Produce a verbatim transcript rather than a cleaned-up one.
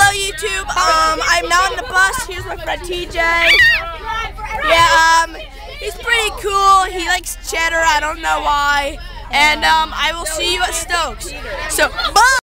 Hello YouTube. Um, I'm now on the bus. Here's my friend T J. Yeah, um, he's pretty cool. He likes cheddar. I don't know why. And um, I will see you at Stokes. So, bye.